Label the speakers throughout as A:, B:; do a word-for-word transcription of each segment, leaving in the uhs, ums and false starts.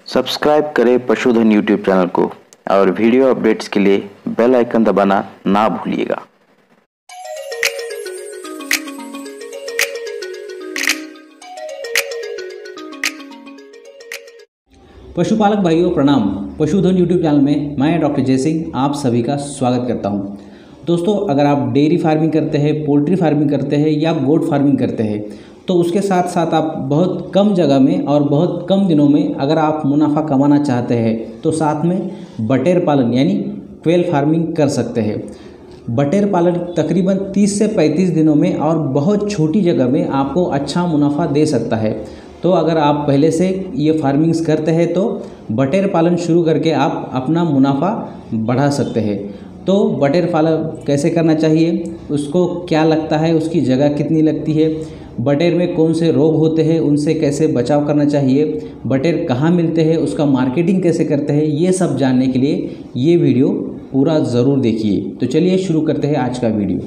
A: Subscribe करें पशुधन YouTube channel को और वीडियो अपडेट्स के लिए बेल आइकन दबाना ना भूलिएगा।
B: पशुपालक भाइयों प्रणाम। पशुधन यूट्यूब चैनल में मैं डॉक्टर जय सिंह आप सभी का स्वागत करता हूं। दोस्तों, अगर आप डेयरी फार्मिंग करते हैं, पोल्ट्री फार्मिंग करते हैं या गोट फार्मिंग करते हैं तो उसके साथ साथ आप बहुत कम जगह में और बहुत कम दिनों में अगर आप मुनाफा कमाना चाहते हैं तो साथ में बटेर पालन यानी क्वेल फार्मिंग कर सकते हैं। बटेर पालन तकरीबन तीस से पैंतीस दिनों में और बहुत छोटी जगह में आपको अच्छा मुनाफा दे सकता है। तो अगर आप पहले से ये फार्मिंग्स करते हैं तो बटेर पालन शुरू करके आप अपना मुनाफा बढ़ा सकते हैं। तो बटेर पालन कैसे करना चाहिए, उसको क्या लगता है, उसकी जगह कितनी लगती है, बटेर में कौन से रोग होते हैं, उनसे कैसे बचाव करना चाहिए, बटेर कहाँ मिलते हैं, उसका मार्केटिंग कैसे करते हैं, ये सब जानने के लिए ये वीडियो पूरा ज़रूर देखिए। तो चलिए शुरू करते हैं आज का वीडियो।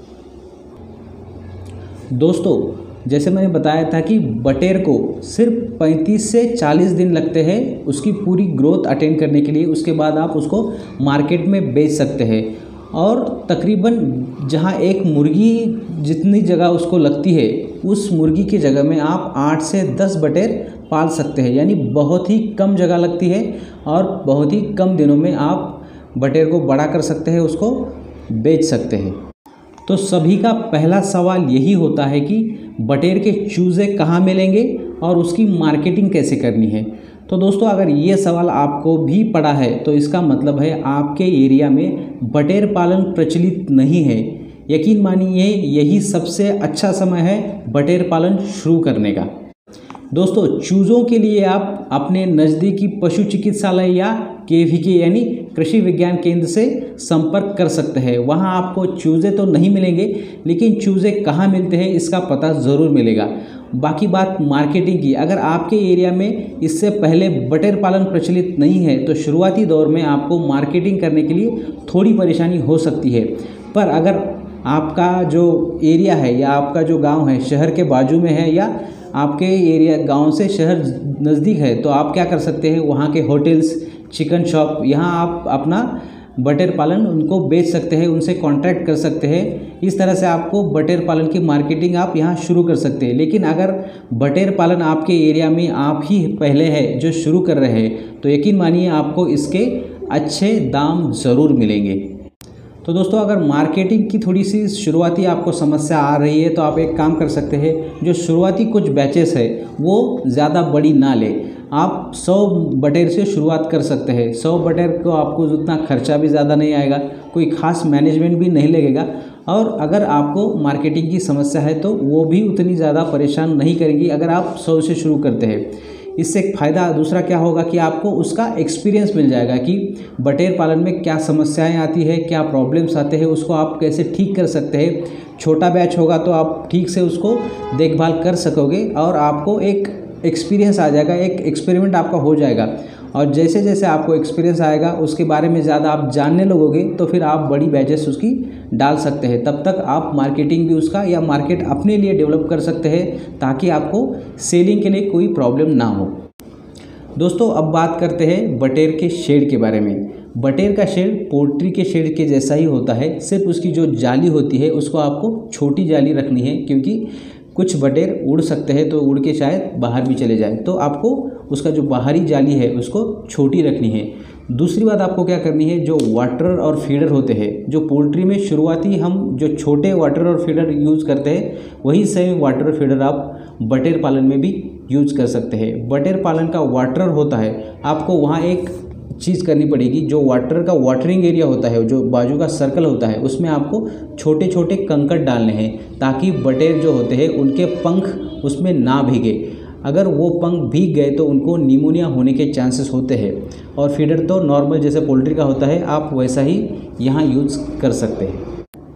B: दोस्तों, जैसे मैंने बताया था कि बटेर को सिर्फ पैंतीस से चालीस दिन लगते हैं उसकी पूरी ग्रोथ अटेंड करने के लिए। उसके बाद आप उसको मार्केट में बेच सकते हैं और तकरीबन जहां एक मुर्गी जितनी जगह उसको लगती है उस मुर्गी की जगह में आप आठ से दस बटेर पाल सकते हैं। यानी बहुत ही कम जगह लगती है और बहुत ही कम दिनों में आप बटेर को बड़ा कर सकते हैं, उसको बेच सकते हैं। तो सभी का पहला सवाल यही होता है कि बटेर के चूज़े कहाँ मिलेंगे और उसकी मार्केटिंग कैसे करनी है। तो दोस्तों, अगर ये सवाल आपको भी पड़ा है तो इसका मतलब है आपके एरिया में बटेर पालन प्रचलित नहीं है। यकीन मानिए यही सबसे अच्छा समय है बटेर पालन शुरू करने का। दोस्तों, चूज़ों के लिए आप अपने नज़दीकी पशु चिकित्सालय या के वी के यानी कृषि विज्ञान केंद्र से संपर्क कर सकते हैं। वहां आपको चूज़े तो नहीं मिलेंगे लेकिन चूज़े कहाँ मिलते हैं इसका पता ज़रूर मिलेगा। बाकी बात मार्केटिंग की, अगर आपके एरिया में इससे पहले बटेर पालन प्रचलित नहीं है तो शुरुआती दौर में आपको मार्केटिंग करने के लिए थोड़ी परेशानी हो सकती है। पर अगर आपका जो एरिया है या आपका जो गाँव है शहर के बाजू में है या आपके एरिया गांव से शहर नज़दीक है तो आप क्या कर सकते हैं, वहाँ के होटल्स, चिकन शॉप, यहाँ आप अपना बटेर पालन उनको बेच सकते हैं, उनसे कॉन्ट्रैक्ट कर सकते हैं। इस तरह से आपको बटेर पालन की मार्केटिंग आप यहाँ शुरू कर सकते हैं। लेकिन अगर बटेर पालन आपके एरिया में आप ही पहले है जो शुरू कर रहे हैं तो यकीन मानिए आपको इसके अच्छे दाम ज़रूर मिलेंगे। तो दोस्तों, अगर मार्केटिंग की थोड़ी सी शुरुआती आपको समस्या आ रही है तो आप एक काम कर सकते हैं, जो शुरुआती कुछ बैचेस है वो ज़्यादा बड़ी ना ले। आप सौ बटेर से शुरुआत कर सकते हैं। सौ बटेर को आपको उतना खर्चा भी ज़्यादा नहीं आएगा, कोई ख़ास मैनेजमेंट भी नहीं लगेगा और अगर आपको मार्केटिंग की समस्या है तो वो भी उतनी ज़्यादा परेशान नहीं करेगी अगर आप सौ से शुरू करते हैं। इससे एक फ़ायदा दूसरा क्या होगा कि आपको उसका एक्सपीरियंस मिल जाएगा कि बटेर पालन में क्या समस्याएं आती है, क्या प्रॉब्लम्स आते हैं, उसको आप कैसे ठीक कर सकते हैं। छोटा बैच होगा तो आप ठीक से उसको देखभाल कर सकोगे और आपको एक एक्सपीरियंस आ जाएगा, एक एक्सपेरिमेंट आपका हो जाएगा। और जैसे जैसे आपको एक्सपीरियंस आएगा उसके बारे में ज़्यादा आप जानने लगोगे तो फिर आप बड़ी बैचेस उसकी डाल सकते हैं। तब तक आप मार्केटिंग भी उसका या मार्केट अपने लिए डेवलप कर सकते हैं ताकि आपको सेलिंग के लिए कोई प्रॉब्लम ना हो। दोस्तों, अब बात करते हैं बटेर के शेड के बारे में। बटेर का शेड पोल्ट्री के शेड के जैसा ही होता है, सिर्फ उसकी जो जाली होती है उसको आपको छोटी जाली रखनी है क्योंकि कुछ बटेर उड़ सकते हैं तो उड़ के शायद बाहर भी चले जाए, तो आपको उसका जो बाहरी जाली है उसको छोटी रखनी है। दूसरी बात आपको क्या करनी है, जो वाटर और फीडर होते हैं, जो पोल्ट्री में शुरुआती हम जो छोटे वाटर और फीडर यूज़ करते हैं वही सेम वाटर और फीडर आप बटेर पालन में भी यूज़ कर सकते हैं। बटेर पालन का वाटर होता है, आपको वहाँ एक चीज़ करनी पड़ेगी, जो वाटर का वाटरिंग एरिया होता है, जो बाजू का सर्कल होता है उसमें आपको छोटे छोटे कंकड़ डालने हैं ताकि बटेर जो होते हैं उनके पंख उसमें ना भीगे। अगर वो पंख भीग गए तो उनको निमोनिया होने के चांसेस होते हैं। और फीडर तो नॉर्मल जैसे पोल्ट्री का होता है आप वैसा ही यहाँ यूज़ कर सकते हैं।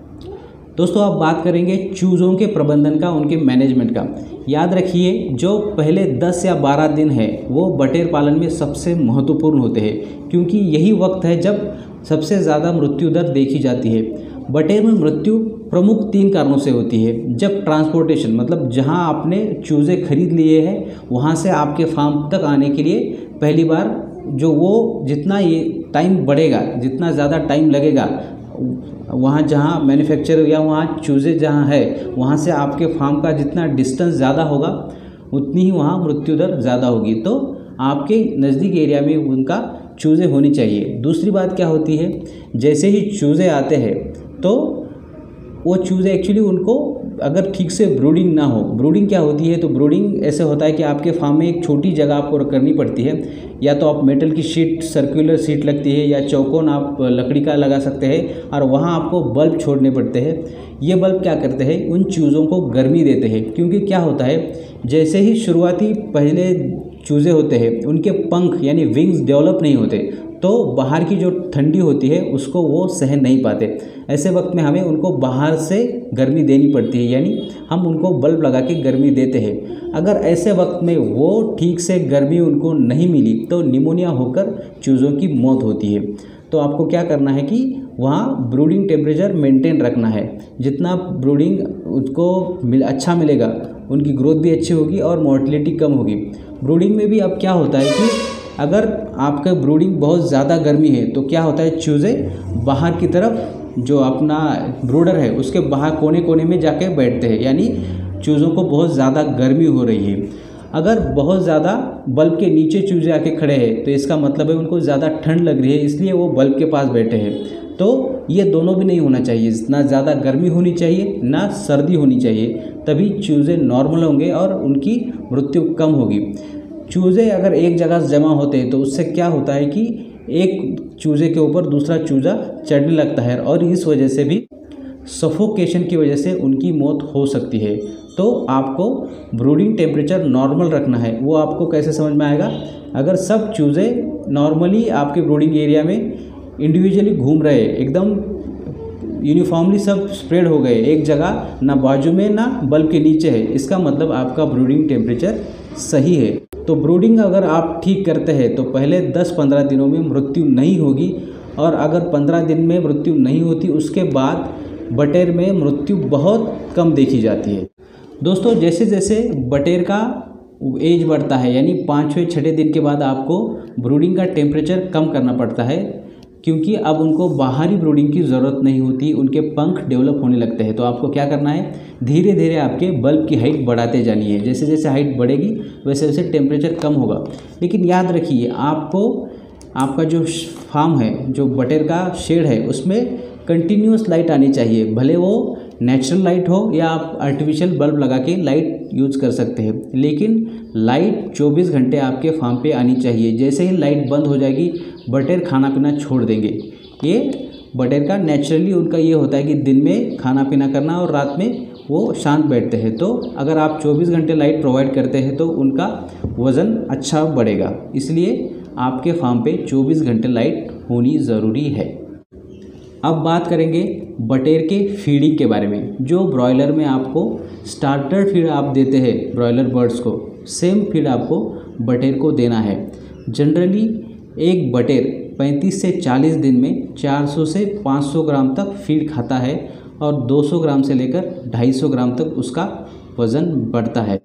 B: दोस्तों, अब बात करेंगे चूज़ों के प्रबंधन का, उनके मैनेजमेंट का। याद रखिए जो पहले दस या बारह दिन है वो बटेर पालन में सबसे महत्वपूर्ण होते हैं क्योंकि यही वक्त है जब सबसे ज़्यादा मृत्यु दर देखी जाती है। बटेर में मृत्यु प्रमुख तीन कारणों से होती है। जब ट्रांसपोर्टेशन मतलब जहां आपने चूज़े खरीद लिए हैं वहां से आपके फार्म तक आने के लिए पहली बार जो वो जितना ये टाइम बढ़ेगा, जितना ज़्यादा टाइम लगेगा वहाँ जहाँ मैन्युफैक्चर या वहाँ चूज़े जहाँ है वहाँ से आपके फार्म का जितना डिस्टेंस ज़्यादा होगा उतनी ही वहाँ मृत्यु दर ज़्यादा होगी। तो आपके नज़दीक एरिया में उनका चूज़े होनी चाहिए। दूसरी बात क्या होती है, जैसे ही चूज़े आते हैं तो वो चूज़े एक्चुअली उनको अगर ठीक से ब्रूडिंग ना हो, ब्रूडिंग क्या होती है, तो ब्रूडिंग ऐसे होता है कि आपके फार्म में एक छोटी जगह आपको करनी पड़ती है, या तो आप मेटल की शीट, सर्कुलर शीट लगती है, या चौकोन आप लकड़ी का लगा सकते हैं और वहाँ आपको बल्ब छोड़ने पड़ते हैं। ये बल्ब क्या करते हैं, उन चूज़ों को गर्मी देते हैं। क्योंकि क्या होता है, जैसे ही शुरुआती पहले चूज़े होते हैं उनके पंख यानी विंग्स डेवलप नहीं होते, तो बाहर की जो ठंडी होती है उसको वो सहन नहीं पाते। ऐसे वक्त में हमें उनको बाहर से गर्मी देनी पड़ती है, यानी हम उनको बल्ब लगा के गर्मी देते हैं। अगर ऐसे वक्त में वो ठीक से गर्मी उनको नहीं मिली तो निमोनिया होकर चूज़ों की मौत होती है। तो आपको क्या करना है कि वहाँ ब्रूडिंग टेम्परेचर मेंटेन रखना है। जितना ब्रूडिंग उसको मिल अच्छा मिलेगा उनकी ग्रोथ भी अच्छी होगी और मोर्टेलिटी कम होगी। ब्रूडिंग में भी अब क्या होता है कि अगर आपका ब्रूडिंग बहुत ज़्यादा गर्मी है तो क्या होता है, चूज़े बाहर की तरफ जो अपना ब्रूडर है उसके बाहर कोने कोने में जाके बैठते हैं, यानी चूज़ों को बहुत ज़्यादा गर्मी हो रही है। अगर बहुत ज़्यादा बल्ब के नीचे चूज़े आके खड़े हैं तो इसका मतलब है उनको ज़्यादा ठंड लग रही है, इसलिए वो बल्ब के पास बैठे हैं। तो ये दोनों भी नहीं होना चाहिए, ना ज़्यादा गर्मी होनी चाहिए ना सर्दी होनी चाहिए, तभी चूज़े नॉर्मल होंगे और उनकी मृत्यु कम होगी। चूज़े अगर एक जगह जमा होते हैं तो उससे क्या होता है कि एक चूज़े के ऊपर दूसरा चूज़ा चढ़ने लगता है और इस वजह से भी सफोकेशन की वजह से उनकी मौत हो सकती है। तो आपको ब्रूडिंग टेम्परेचर नॉर्मल रखना है। वो आपको कैसे समझ में आएगा, अगर सब चूज़े नॉर्मली आपके ब्रूडिंग एरिया में इंडिविजुअली घूम रहे, एकदम यूनिफॉर्मली सब स्प्रेड हो गए एक जगह, ना बाजू में ना बल्ब के नीचे है, इसका मतलब आपका ब्रूडिंग टेम्परेचर सही है। तो ब्रूडिंग अगर आप ठीक करते हैं तो पहले दस पंद्रह दिनों में मृत्यु नहीं होगी, और अगर पंद्रह दिन में मृत्यु नहीं होती उसके बाद बटेर में मृत्यु बहुत कम देखी जाती है। दोस्तों, जैसे जैसे बटेर का एज बढ़ता है, यानी पाँचवें छठे दिन के बाद आपको ब्रूडिंग का टेम्परेचर कम करना पड़ता है, क्योंकि अब उनको बाहरी ब्रूडिंग की ज़रूरत नहीं होती, उनके पंख डेवलप होने लगते हैं। तो आपको क्या करना है, धीरे धीरे आपके बल्ब की हाइट बढ़ाते जानी है। जैसे जैसे हाइट बढ़ेगी वैसे वैसे टेम्परेचर कम होगा। लेकिन याद रखिए, आपको आपका जो फार्म है, जो बटेर का शेड है, उसमें कंटिन्यूस लाइट आनी चाहिए। भले वो नेचुरल लाइट हो या आप आर्टिफिशियल बल्ब लगा के लाइट यूज़ कर सकते हैं, लेकिन लाइट चौबीस घंटे आपके फार्म पे आनी चाहिए। जैसे ही लाइट बंद हो जाएगी बटेर खाना पीना छोड़ देंगे। ये बटेर का नेचुरली उनका ये होता है कि दिन में खाना पीना करना और रात में वो शांत बैठते हैं। तो अगर आप चौबीस घंटे लाइट प्रोवाइड करते हैं तो उनका वज़न अच्छा बढ़ेगा, इसलिए आपके फार्म पे चौबीस घंटे लाइट होनी ज़रूरी है। अब बात करेंगे बटेर के फीडिंग के बारे में। जो ब्रॉयलर में आपको स्टार्टर फीड आप देते हैं ब्रॉयलर बर्ड्स को, सेम फीड आपको बटेर को देना है। जनरली एक बटेर पैंतीस से चालीस दिन में चार सौ से पाँच सौ ग्राम तक फीड खाता है और दो सौ ग्राम से लेकर ढाई सौ ग्राम तक उसका वज़न बढ़ता है।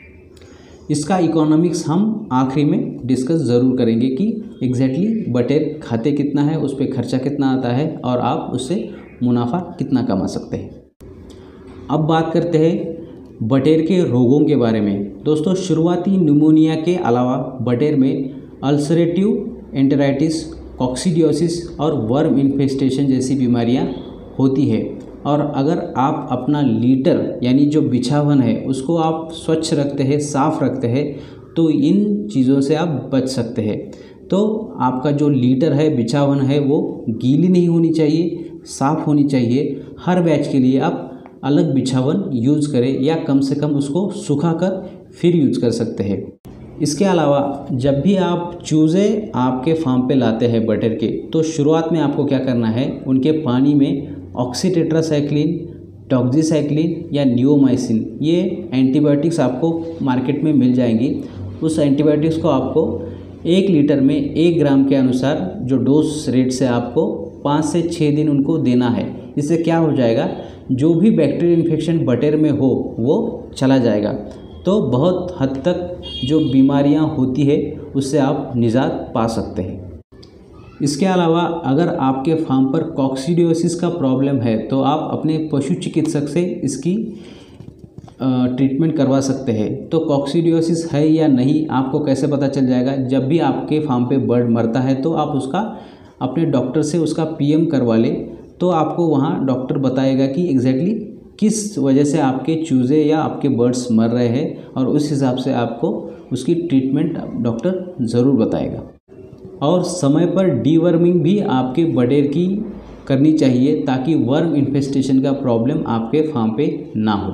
B: इसका इकोनॉमिक्स हम आखिरी में डिस्कस ज़रूर करेंगे कि एग्जैक्टली बटेर खाते कितना है, उस पर खर्चा कितना आता है और आप उससे मुनाफा कितना कमा सकते हैं। अब बात करते हैं बटेर के रोगों के बारे में। दोस्तों, शुरुआती निमोनिया के अलावा बटेर में अल्सरेटिव एंटेराइटिस, कॉक्सीडियोसिस और वर्म इन्फेस्टेशन जैसी बीमारियां होती है। और अगर आप अपना लीटर यानी जो बिछावन है उसको आप स्वच्छ रखते हैं, साफ़ रखते हैं, तो इन चीज़ों से आप बच सकते हैं। तो आपका जो लीटर है, बिछावन है, वो गीली नहीं होनी चाहिए, साफ़ होनी चाहिए। हर बैच के लिए आप अलग बिछावन यूज़ करें या कम से कम उसको सुखा कर फिर यूज़ कर सकते हैं। इसके अलावा जब भी आप चूज़े आपके फार्म पे लाते हैं बटेर के, तो शुरुआत में आपको क्या करना है, उनके पानी में ऑक्सीटेट्रासाइक्लिन, डॉक्सीसाइक्लिन या नियोमाइसिन, ये एंटीबायोटिक्स आपको मार्केट में मिल जाएंगी। उस एंटीबायोटिक्स को आपको एक लीटर में एक ग्राम के अनुसार जो डोज रेट से आपको पाँच से छः दिन उनको देना है। इससे क्या हो जाएगा, जो भी बैक्टीरियल इन्फेक्शन बटेर में हो वो चला जाएगा। तो बहुत हद तक जो बीमारियां होती है उससे आप निजात पा सकते हैं। इसके अलावा अगर आपके फार्म पर कॉक्सीडियोसिस का प्रॉब्लम है तो आप अपने पशु चिकित्सक से इसकी ट्रीटमेंट करवा सकते हैं। तो कॉक्सीडियोसिस है या नहीं आपको कैसे पता चल जाएगा, जब भी आपके फार्म पे बर्ड मरता है तो आप उसका अपने डॉक्टर से उसका पीएम करवा लें, तो आपको वहाँ डॉक्टर बताएगा कि एग्जैक्टली किस वजह से आपके चूज़े या आपके बर्ड्स मर रहे हैं, और उस हिसाब से आपको उसकी ट्रीटमेंट डॉक्टर ज़रूर बताएगा। और समय पर डीवर्मिंग भी आपके बटेर की करनी चाहिए ताकि वर्म इन्फेस्टेशन का प्रॉब्लम आपके फार्म पे ना हो।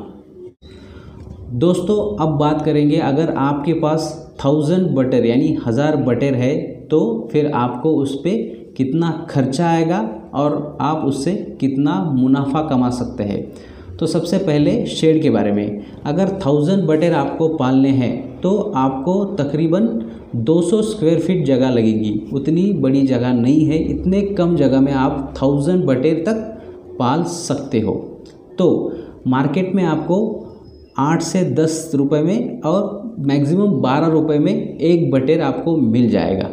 B: दोस्तों अब बात करेंगे, अगर आपके पास थाउजेंड बटेर यानी हज़ार बटेर है तो फिर आपको उस पर कितना खर्चा आएगा और आप उससे कितना मुनाफा कमा सकते हैं। तो सबसे पहले शेड के बारे में, अगर थाउजेंड बटेर आपको पालने हैं तो आपको तकरीबन दो सौ स्क्वायर फीट जगह लगेगी। उतनी बड़ी जगह नहीं है, इतने कम जगह में आप थाउजेंड बटेर तक पाल सकते हो। तो मार्केट में आपको आठ से दस रुपए में और मैक्सिमम बारह रुपए में एक बटेर आपको मिल जाएगा।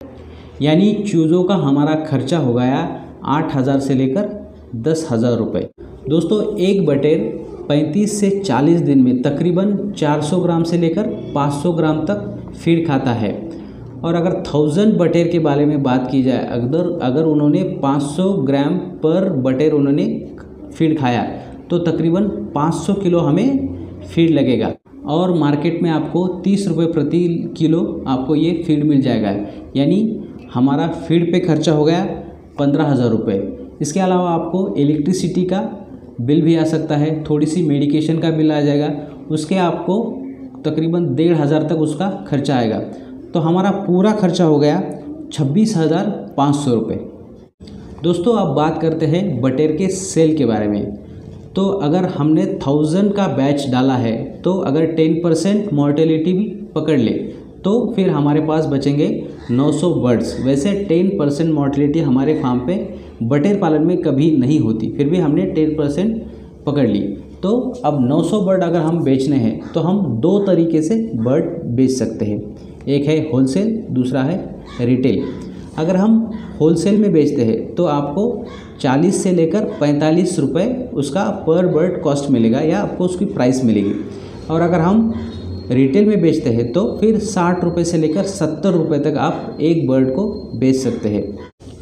B: यानी चूज़ों का हमारा खर्चा हो गया आठ हज़ार से लेकर दस हज़ार रुपये। दोस्तों एक बटेर पैंतीस से चालीस दिन में तकरीबन चार सौ ग्राम से लेकर पाँच सौ ग्राम तक फीड खाता है। और अगर थाउजेंड बटेर के बारे में बात की जाए, अगर अगर उन्होंने पाँच सौ ग्राम पर बटेर उन्होंने फीड खाया तो तकरीबन पाँच सौ किलो हमें फीड लगेगा, और मार्केट में आपको तीस रुपये प्रति किलो आपको ये फीड मिल जाएगा। यानी हमारा फीड पे खर्चा हो गया पंद्रह हज़ार रुपये। इसके अलावा आपको इलेक्ट्रिसिटी का बिल भी आ सकता है, थोड़ी सी मेडिकेशन का बिल आ जाएगा, उसके आपको तकरीबन डेढ़ हज़ार तक उसका खर्चा आएगा। तो हमारा पूरा खर्चा हो गया छब्बीस हज़ार पाँच सौ रुपये। दोस्तों अब बात करते हैं बटेर के सेल के बारे में। तो अगर हमने थाउजेंड का बैच डाला है तो अगर टेन परसेंट मॉर्टेलिटी भी पकड़ ले तो फिर हमारे पास बचेंगे नौ सौ बर्ड्स। वैसे टेन परसेंट मॉर्टेलिटी हमारे फार्म पे बटेर पालन में कभी नहीं होती, फिर भी हमने टेन परसेंट पकड़ ली। तो अब नौ सौ बर्ड अगर हम बेचने हैं तो हम दो तरीके से बर्ड बेच सकते हैं, एक है होलसेल, दूसरा है रिटेल। अगर हम होलसेल में बेचते हैं तो आपको चालीस से लेकर पैंतालीस रुपए उसका पर बर्ड कॉस्ट मिलेगा या आपको उसकी प्राइस मिलेगी। और अगर हम रिटेल में बेचते हैं तो फिर साठ रुपये से लेकर सत्तर रुपये तक आप एक बर्ड को बेच सकते हैं।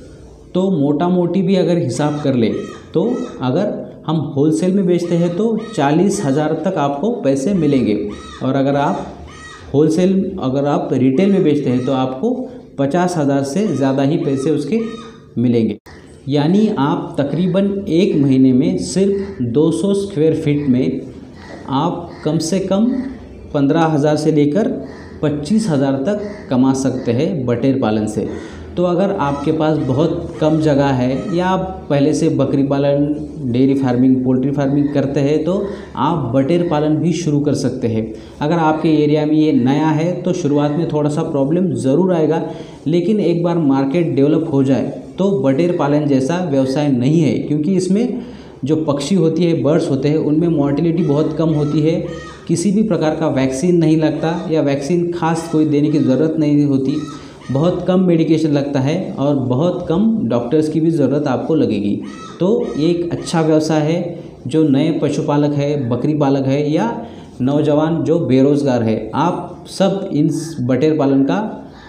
B: तो मोटा मोटी भी अगर हिसाब कर ले तो अगर हम होलसेल में बेचते हैं तो चालीस हज़ार तक आपको पैसे मिलेंगे, और अगर आप होलसेल अगर आप रिटेल में बेचते हैं तो आपको पचास हज़ार से ज़्यादा ही पैसे उसके मिलेंगे। यानी आप तकरीबन एक महीने में सिर्फ दो सौ स्क्वायर फीट में आप कम से कम पंद्रह हज़ार से लेकर पच्चीस हज़ार तक कमा सकते हैं बटेर पालन से। तो अगर आपके पास बहुत कम जगह है या आप पहले से बकरी पालन, डेयरी फार्मिंग, पोल्ट्री फार्मिंग करते हैं तो आप बटेर पालन भी शुरू कर सकते हैं। अगर आपके एरिया में ये नया है तो शुरुआत में थोड़ा सा प्रॉब्लम ज़रूर आएगा, लेकिन एक बार मार्केट डेवलप हो जाए तो बटेर पालन जैसा व्यवसाय नहीं है, क्योंकि इसमें जो पक्षी होती है, बर्ड्स होते हैं, उनमें मॉर्टेलिटी बहुत कम होती है। किसी भी प्रकार का वैक्सीन नहीं लगता या वैक्सीन खास कोई देने की ज़रूरत नहीं होती, बहुत कम मेडिकेशन लगता है और बहुत कम डॉक्टर्स की भी ज़रूरत आपको लगेगी। तो ये एक अच्छा व्यवसाय है। जो नए पशुपालक है, बकरी पालक है या नौजवान जो बेरोज़गार है, आप सब इन बटेर पालन का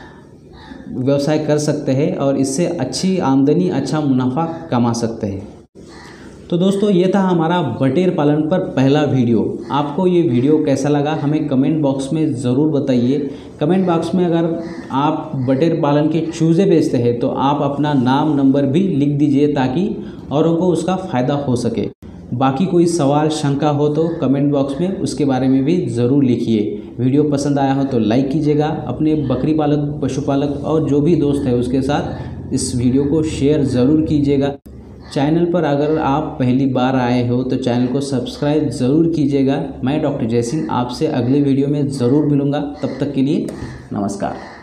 B: व्यवसाय कर सकते हैं और इससे अच्छी आमदनी, अच्छा मुनाफा कमा सकते हैं। तो दोस्तों ये था हमारा बटेर पालन पर पहला वीडियो। आपको ये वीडियो कैसा लगा हमें कमेंट बॉक्स में ज़रूर बताइए। कमेंट बॉक्स में अगर आप बटेर पालन के चूज़े बेचते हैं तो आप अपना नाम, नंबर भी लिख दीजिए ताकि औरों को उसका फ़ायदा हो सके। बाकी कोई सवाल, शंका हो तो कमेंट बॉक्स में उसके बारे में भी ज़रूर लिखिए। वीडियो पसंद आया हो तो लाइक कीजिएगा। अपने बकरी पालक, पशुपालक और जो भी दोस्त है उसके साथ इस वीडियो को शेयर ज़रूर कीजिएगा। चैनल पर अगर आप पहली बार आए हो तो चैनल को सब्सक्राइब ज़रूर कीजिएगा। मैं डॉक्टर जय सिंह आपसे अगले वीडियो में ज़रूर मिलूँगा। तब तक के लिए नमस्कार।